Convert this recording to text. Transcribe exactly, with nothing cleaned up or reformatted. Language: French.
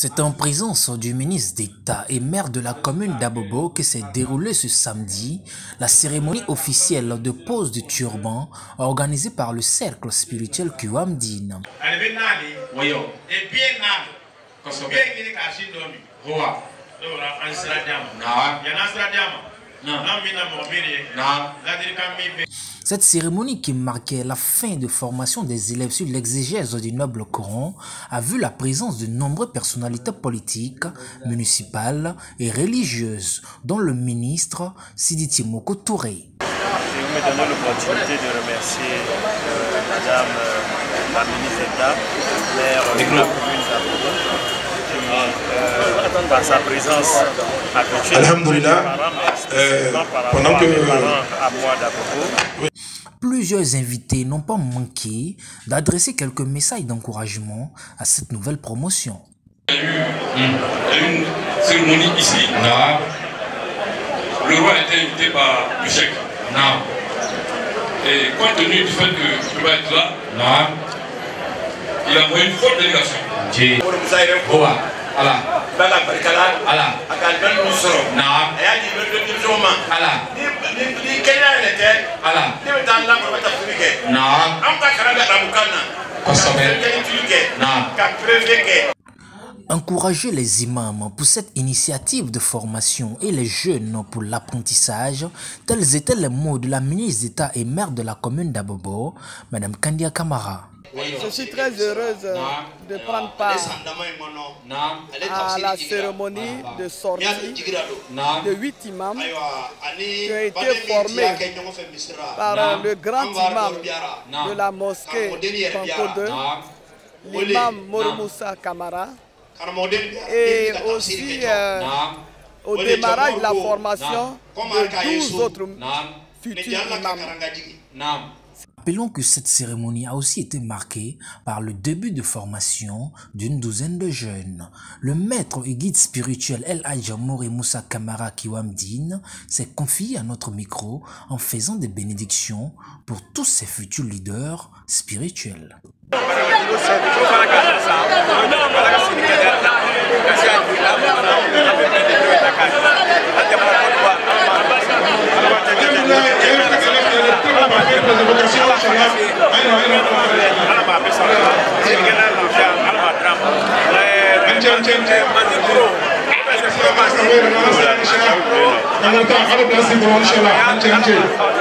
C'est en présence du ministre d'État et maire de la commune d'Abobo que s'est déroulée ce samedi la cérémonie officielle de pose de turban organisée par le cercle spirituel Kiwamdine. Cette cérémonie qui marquait la fin de formation des élèves sur l'exégèse du noble Coran a vu la présence de nombreuses personnalités politiques, municipales et religieuses, dont le ministre Sidi Timoko Touré. Je me donne l'opportunité de remercier euh, Madame euh, la ministre d'État, maire de la commune d'Abobo, qui euh, par sa présence a touché Alhamdulillah, euh, pendant que à moi d'Abobo. Plusieurs invités n'ont pas manqué d'adresser quelques messages d'encouragement à cette nouvelle promotion. Il y a eu, hum, il y a eu une cérémonie ici. Non. Le roi a été invité par le chèque. Non. Et compte tenu du fait que je ne peux pas être là, non. Il a envoyé une forte délégation. J'ai. Boa. Allah. Allah. Non. Allah. Encourager les imams pour cette initiative de formation et les jeunes pour l'apprentissage, tels étaient les mots de la ministre d'État et maire de la commune d'Abobo, Mme Kandia Kamara. Je suis très heureuse de prendre part à la cérémonie de sortie de huit imams qui ont été formés par le grand imam de la mosquée Panko deux, l'imam Mormoussa Kamara, et aussi euh, au démarrage de la formation de douze autres futurs imams. Rappelons que cette cérémonie a aussi été marquée par le début de formation d'une douzaine de jeunes. Le maître et guide spirituel El Hadj Moussa Kamara Kiwamdine s'est confié à notre micro en faisant des bénédictions pour tous ses futurs leaders spirituels. Inshallah.